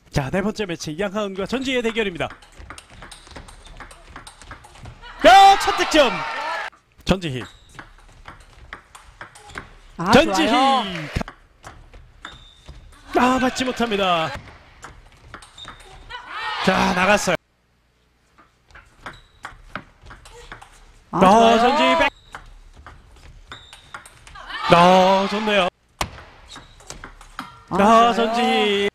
자, 네 번째 매치 양하은과 전지희의 대결입니다. 첫 득점 전지희. 전지희. 좋아요. 맞지 못합니다. 자, 나갔어요. 좋아요. 전지희 백. 좋네요. 좋아요. 전지희.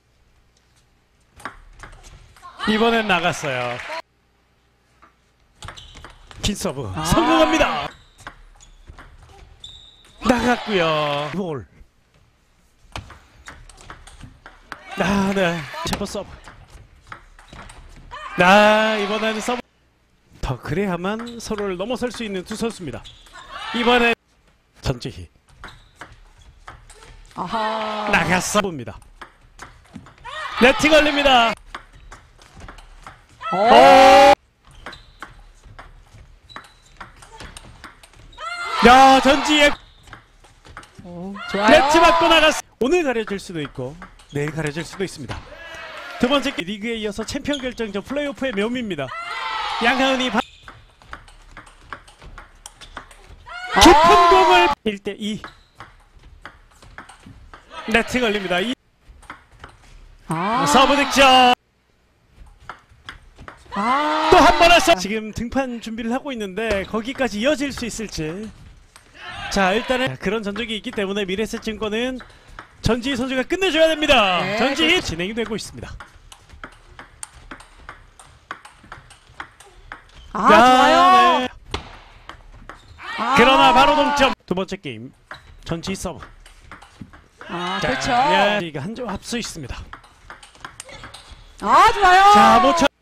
이번엔 나갔어요. 긴 서브 성공합니다. 나갔고요. 볼. 네. 챔버 서브. 이번에는 서브. 더 그래야만 서로를 넘어설 수 있는 두 선수입니다. 이번에 전지희. 나갔어. 봅니다. 네트 걸립니다. 전지희. 좋아요. 네트 맞고 나갔어. 오늘 가려질 수도 있고 내일 가려질 수도 있습니다. 두 번째 리그에 이어서 챔피언 결정전 플레이오프의 묘미입니다. 양하은이 깊은 공을 1대2 네트 걸립니다. 서브 득점. 또 한 번 했어. 지금 등판 준비를 하고 있는데 거기까지 이어질 수 있을지. 자, 일단은 그런 전적이 있기 때문에 미래에셋증권은 전지희 선수가 끝내줘야 됩니다. 네, 전지희 진행이 되고 있습니다. 좋아요. 네. 그러나 바로 동점. 두 번째 게임 전지희 서브. 그렇죠. 이가 한 점 앞서 있습니다. 좋아요. 자, 못 쳐.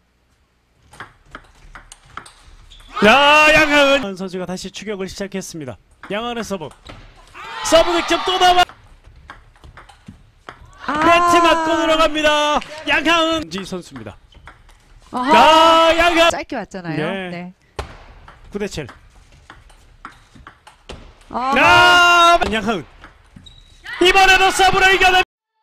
양하은 선수가 다시 추격을 시작했습니다. 양하은의 서브. 서브 득점 또 나와. 네트 맞고 들어갑니다. 양하은 전지희 선수입니다. 양하은 짧게 왔잖아요. 네. 네. 9대7. 양하은 이번에도 서브로 이겨내.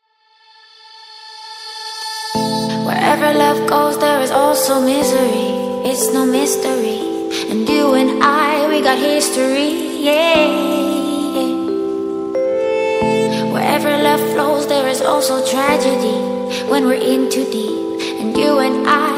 Wherever love goes, there is also misery. It's no mystery. And you and I, we got history, yeah. Wherever love flows, there is also tragedy. When we're in too deep, and you and I